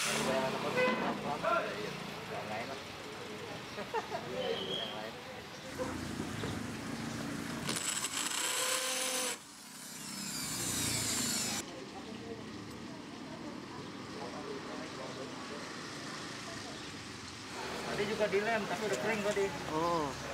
Bayangan apa tuh? Yang lain lah. Yang lain. Tadi juga dilem, tapi udah kering tadi. Oh.